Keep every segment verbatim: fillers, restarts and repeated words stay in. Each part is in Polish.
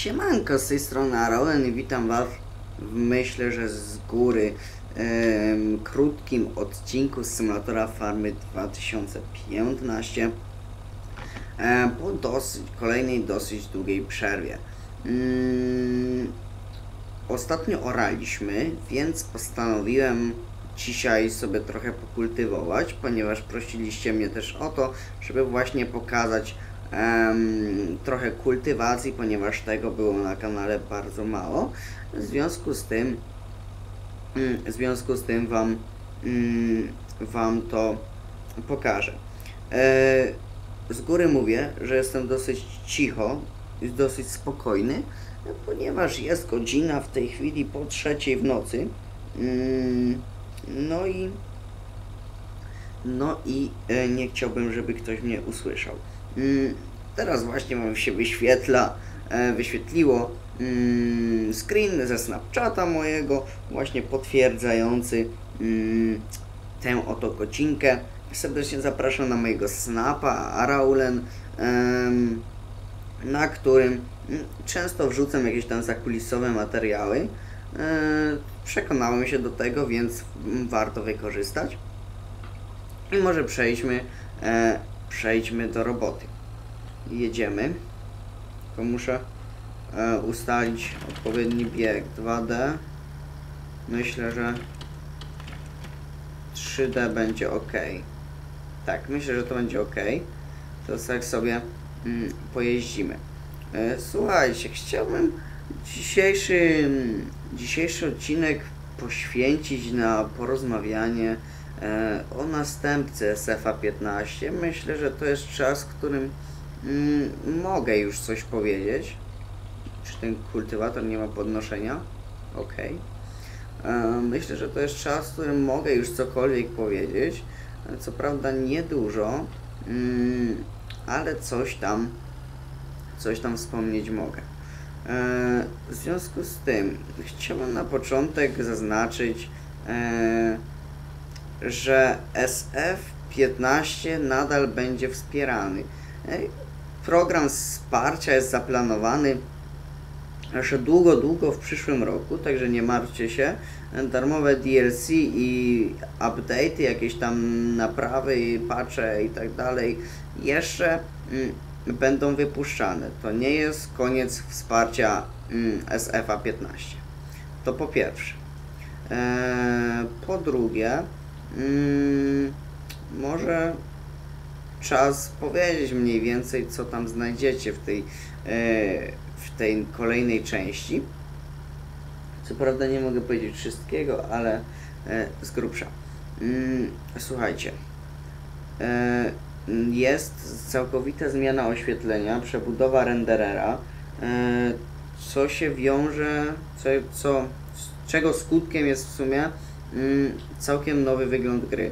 Siemanko, z tej strony Araulen i witam Was w, myślę, że z góry em, krótkim odcinku z symulatora Farmy dwa tysiące piętnaście e, po dosyć, kolejnej dosyć długiej przerwie. Mm, ostatnio oraliśmy, więc postanowiłem dzisiaj sobie trochę pokultywować, ponieważ prosiliście mnie też o to, żeby właśnie pokazać Um, trochę kultywacji, ponieważ tego było na kanale bardzo mało. W związku z tym mm, w związku z tym wam, mm, wam to pokażę. E, z góry mówię, że jestem dosyć cicho, dosyć spokojny, ponieważ jest godzina w tej chwili po trzeciej w nocy. Mm, no i no i e, nie chciałbym, żeby ktoś mnie usłyszał. Teraz właśnie wam się wyświetla, wyświetliło screen ze Snapchata mojego, właśnie potwierdzający tę oto godzinkę. Serdecznie zapraszam na mojego snapa Araulen, na którym często wrzucam jakieś tam zakulisowe materiały. Przekonałem się do tego, więc warto wykorzystać. I może przejdźmy Przejdźmy do roboty. Jedziemy. Tylko muszę e, ustalić odpowiedni bieg dwa D. Myślę, że trzy D będzie ok. Tak, myślę, że to będzie ok. To tak sobie mm, pojeździmy. E, słuchajcie, chciałbym dzisiejszy, dzisiejszy odcinek poświęcić na porozmawianie o następcy S F A piętnaście. Myślę, że to jest czas, w którym mm, mogę już coś powiedzieć. Czy ten kultywator nie ma podnoszenia? Ok. E, myślę, że to jest czas, w którym mogę już cokolwiek powiedzieć. Co prawda niedużo, mm, ale coś tam coś tam wspomnieć mogę. E, w związku z tym chciałbym na początek zaznaczyć, e, że S F piętnaście nadal będzie wspierany. Program wsparcia jest zaplanowany jeszcze długo, długo w przyszłym roku, także nie martwcie się. Darmowe D L C i update'y, jakieś tam naprawy, patche i tak dalej jeszcze mm, będą wypuszczane. To nie jest koniec wsparcia mm, S F A piętnaście. To po pierwsze. Eee, po drugie, Hmm, może czas powiedzieć mniej więcej, co tam znajdziecie w tej, e, w tej kolejnej części. Co prawda nie mogę powiedzieć wszystkiego, ale e, z grubsza. Hmm, słuchajcie, e, jest całkowita zmiana oświetlenia, przebudowa renderera, e, co się wiąże, co, co, czego skutkiem jest w sumie całkiem nowy wygląd gry.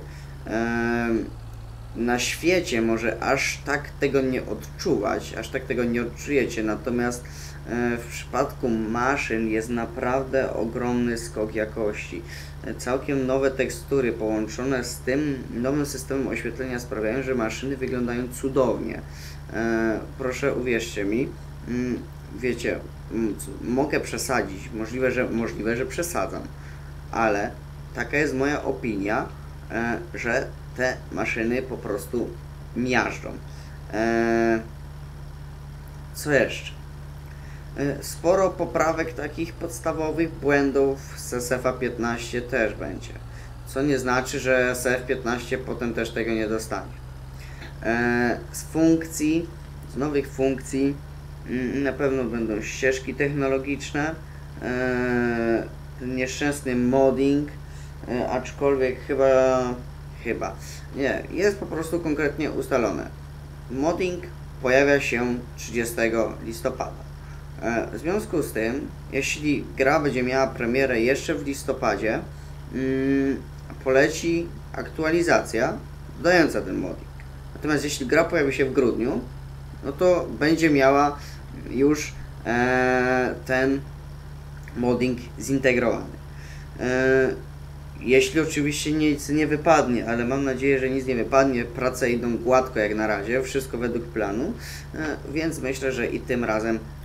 Na świecie może aż tak tego nie odczuwać, aż tak tego nie odczujecie, natomiast w przypadku maszyn jest naprawdę ogromny skok jakości. Całkiem nowe tekstury połączone z tym nowym systemem oświetlenia sprawiają, że maszyny wyglądają cudownie. Proszę uwierzcie mi, wiecie, mogę przesadzić, możliwe, że, możliwe, że przesadzam, ale taka jest moja opinia, e, że te maszyny po prostu miażdżą. E, co jeszcze? E, sporo poprawek takich podstawowych błędów z S F A piętnaście też będzie. Co nie znaczy, że S F piętnaście potem też tego nie dostanie. E, z funkcji, z nowych funkcji mm, na pewno będą ścieżki technologiczne. E, ten nieszczęsny modding, E, aczkolwiek chyba, chyba, nie, jest po prostu konkretnie ustalone. Modding pojawia się trzydziestego listopada. E, w związku z tym, jeśli gra będzie miała premierę jeszcze w listopadzie, mm, poleci aktualizacja dodająca ten modding. Natomiast jeśli gra pojawi się w grudniu, no to będzie miała już e, ten modding zintegrowany. E, Jeśli oczywiście nic nie wypadnie, ale mam nadzieję, że nic nie wypadnie, prace idą gładko jak na razie, wszystko według planu, więc myślę, że i tym razem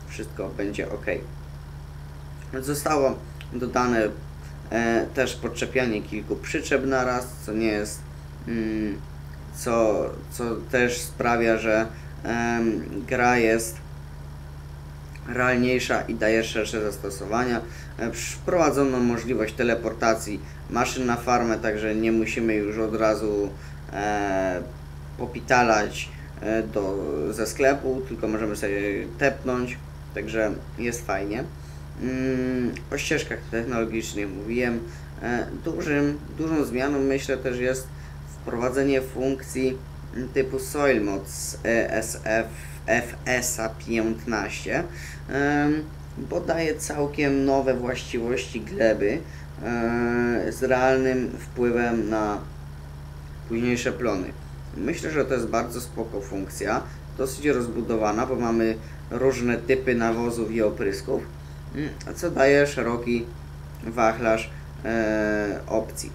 wszystko będzie ok. Zostało dodane e, też podczepianie kilku przyczep naraz, co nie jest, mm, co, co też sprawia, że e, gra jest realniejsza i daje szersze zastosowania. E, wprowadzono możliwość teleportacji maszyn na farmę, także nie musimy już od razu e, popitalać e, do, ze sklepu, tylko możemy sobie tepnąć, także jest fajnie. Mm, o ścieżkach technologicznych mówiłem. E, dużym, dużą zmianą myślę też jest wprowadzenie funkcji typu Soil Mod z S F a piętnaście, e, bo daje całkiem nowe właściwości gleby e, z realnym wpływem na późniejsze plony. Myślę, że to jest bardzo spoko funkcja, dosyć rozbudowana, bo mamy różne typy nawozów i oprysków, co daje szeroki wachlarz e, opcji.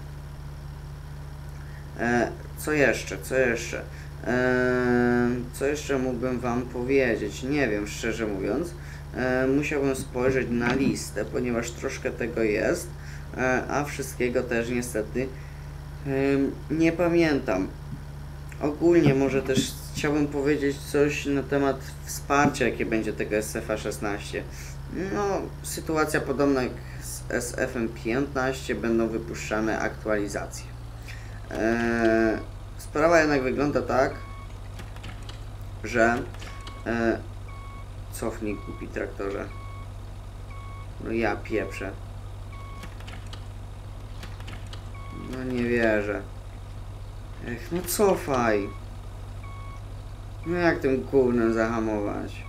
E, co jeszcze? Co jeszcze? E, co jeszcze mógłbym Wam powiedzieć? Nie wiem, szczerze mówiąc. E, musiałbym spojrzeć na listę, ponieważ troszkę tego jest, e, a wszystkiego też niestety e, nie pamiętam. Ogólnie może też chciałbym powiedzieć coś na temat wsparcia, jakie będzie tego S F a szesnaście. No, sytuacja podobna jak z S F em piętnaście, będą wypuszczane aktualizacje. Eee, sprawa jednak wygląda tak, że e, cofnij, głupi traktorze. No ja pieprzę. No nie wierzę. Ech, no cofaj. No jak tym gównem zahamować?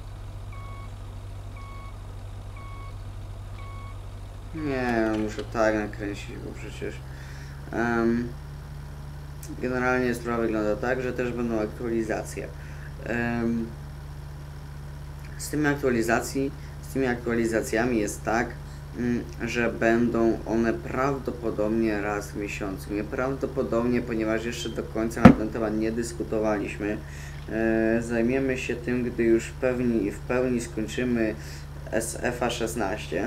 Nie, no muszę tak nakręcić, bo przecież um, generalnie sprawa wygląda tak, że też będą aktualizacje. Um, z tymi aktualizacji, z tymi aktualizacjami jest tak, um, że będą one prawdopodobnie raz w miesiącu. Nieprawdopodobnie, ponieważ jeszcze do końca na ten temat nie dyskutowaliśmy. E, zajmiemy się tym, gdy już w pełni, w pełni skończymy S F a szesnaście.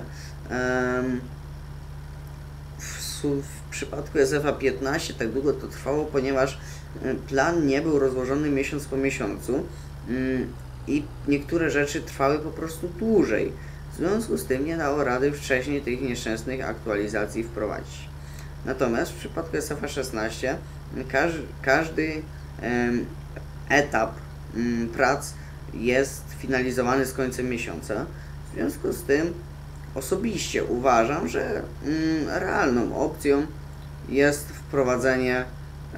W, w przypadku S F a piętnaście tak długo to trwało, ponieważ plan nie był rozłożony miesiąc po miesiącu i niektóre rzeczy trwały po prostu dłużej. W związku z tym nie dało rady wcześniej tych nieszczęsnych aktualizacji wprowadzić. Natomiast w przypadku S F a szesnaście każdy, każdy em, etap em, prac jest finalizowany z końcem miesiąca. W związku z tym osobiście uważam, że mm, realną opcją jest wprowadzenie yy,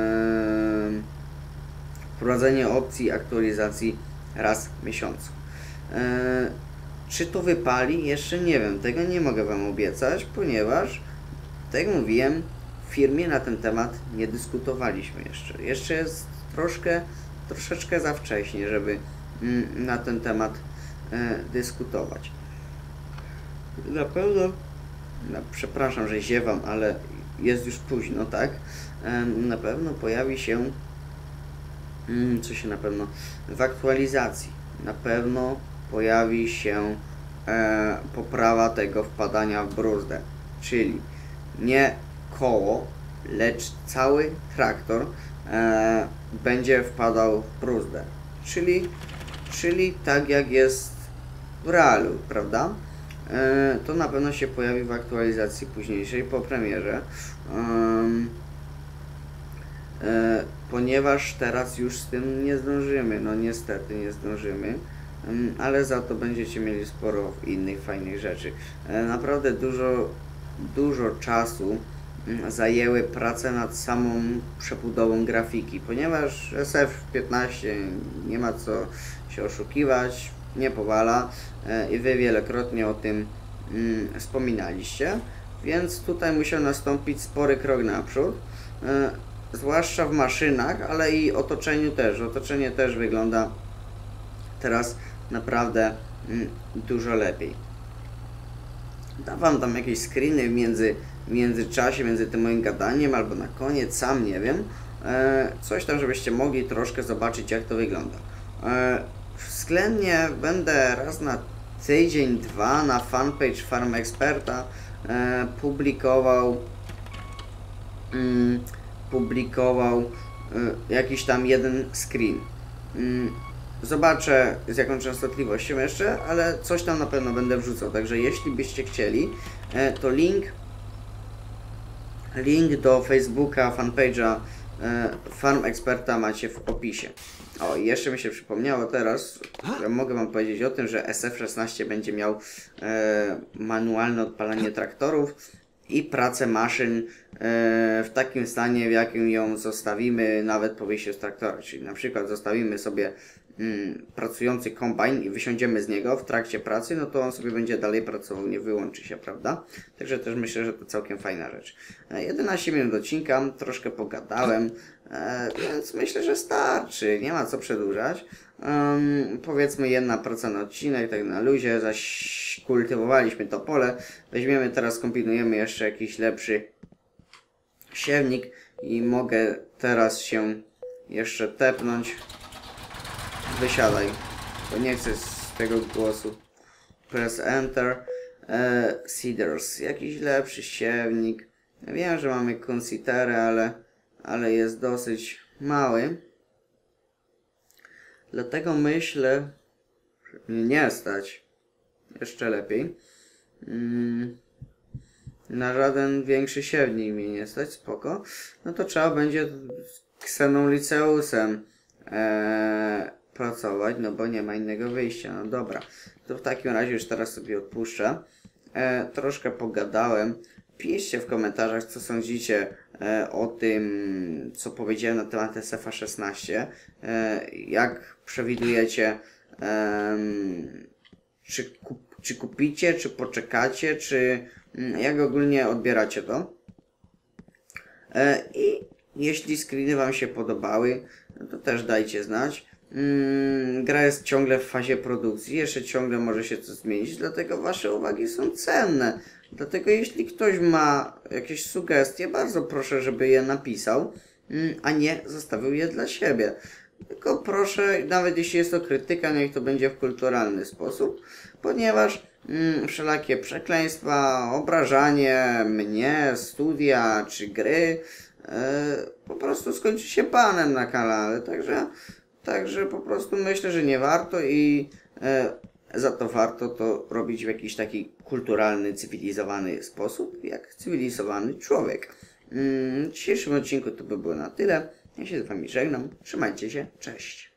wprowadzenie opcji aktualizacji raz w miesiącu. Yy, czy to wypali? Jeszcze nie wiem, tego nie mogę Wam obiecać, ponieważ, tak jak mówiłem, w firmie na ten temat nie dyskutowaliśmy jeszcze. Jeszcze jest troszkę, troszeczkę za wcześnie, żeby mm, na ten temat yy, dyskutować. Na pewno, no, przepraszam, że ziewam, ale jest już późno, tak? Na pewno pojawi się, co się na pewno, w aktualizacji, na pewno pojawi się e, poprawa tego wpadania w bruzdę, czyli nie koło, lecz cały traktor e, będzie wpadał w bruzdę, czyli, czyli tak jak jest w realu, prawda? To na pewno się pojawi w aktualizacji późniejszej, po premierze, um, e, ponieważ teraz już z tym nie zdążymy, no niestety nie zdążymy, um, ale za to będziecie mieli sporo innych fajnych rzeczy. E, naprawdę dużo, dużo czasu um, zajęły prace nad samą przebudową grafiki, ponieważ S F piętnaście nie ma co się oszukiwać, nie powala e, i Wy wielokrotnie o tym mm, wspominaliście, więc tutaj musiał nastąpić spory krok naprzód, e, zwłaszcza w maszynach, ale i otoczeniu też. Otoczenie też wygląda teraz naprawdę mm, dużo lepiej. Dam Wam tam jakieś screeny w między, w międzyczasie, między tym moim gadaniem, albo na koniec, sam nie wiem, e, coś tam, żebyście mogli troszkę zobaczyć, jak to wygląda. E, względnie będę raz na tydzień, dwa na fanpage Farm Experta e, publikował mm, publikował y, jakiś tam jeden screen. Mm, zobaczę z jaką częstotliwością jeszcze, ale coś tam na pewno będę wrzucał, także jeśli byście chcieli, e, to link link do Facebooka, fanpage'a e, Farm Experta macie w opisie. O, i jeszcze mi się przypomniało teraz, że mogę wam powiedzieć o tym, że S F szesnaście będzie miał e, manualne odpalanie traktorów i pracę maszyn e, w takim stanie, w jakim ją zostawimy nawet po wyjściu z traktora. Czyli na przykład zostawimy sobie mm, pracujący kombajn i wysiądziemy z niego w trakcie pracy, no to on sobie będzie dalej pracował, nie wyłączy się, prawda? Także też myślę, że to całkiem fajna rzecz. E, jedenaście minut odcinka, troszkę pogadałem, e, więc myślę, że starczy, nie ma co przedłużać. Um, powiedzmy jedna praca na odcinek, tak na luzie, zaś kultywowaliśmy to pole. Weźmiemy teraz, kombinujemy jeszcze jakiś lepszy siewnik i mogę teraz się jeszcze tepnąć. Wysiadaj, bo nie chcę z tego głosu. Press Enter. E, Seeders, jakiś lepszy siewnik. Ja wiem, że mamy Consiterę, ale, ale jest dosyć mały. Dlatego myślę, że mnie nie stać. Jeszcze lepiej. Mm, na żaden większy siewnik mnie nie stać, spoko. No to trzeba będzie z Xeną Liceusem e, pracować, no bo nie ma innego wyjścia. No dobra, to w takim razie już teraz sobie odpuszczę. E, troszkę pogadałem. Piszcie w komentarzach, co sądzicie e, o tym, co powiedziałem na temat S F szesnaście. E, jak przewidujecie, e, czy, kup, czy kupicie, czy poczekacie, czy m, jak ogólnie odbieracie to. E, I jeśli screeny wam się podobały, no to też dajcie znać. Mm, gra jest ciągle w fazie produkcji, jeszcze ciągle może się coś zmienić, dlatego wasze uwagi są cenne. Dlatego jeśli ktoś ma jakieś sugestie, bardzo proszę, żeby je napisał, mm, a nie zostawił je dla siebie. Tylko proszę, nawet jeśli jest to krytyka, niech to będzie w kulturalny sposób, ponieważ mm, wszelakie przekleństwa, obrażanie mnie, studia czy gry e, po prostu skończy się banem na kanale, także Także po prostu myślę, że nie warto i e, za to warto to robić w jakiś taki kulturalny, cywilizowany sposób, jak cywilizowany człowiek. Mm, w dzisiejszym odcinku to by było na tyle. Ja się z wami żegnam. Trzymajcie się. Cześć.